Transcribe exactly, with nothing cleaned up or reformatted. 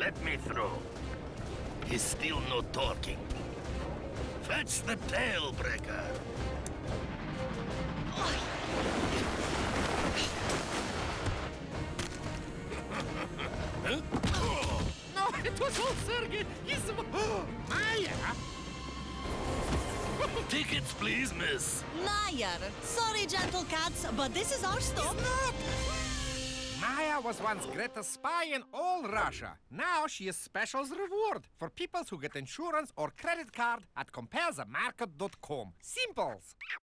Let me through. He's still not talking. Fetch the tail breaker. No, it was all Sergei. He's... Maiya! Tickets, please, miss. Maiya, sorry, gentle cats, but this is our stop. Maiya was once greatest spy in all Russia. Now she is special's reward for people who get insurance or credit card at compare the market dot com. SIMPLEZZ.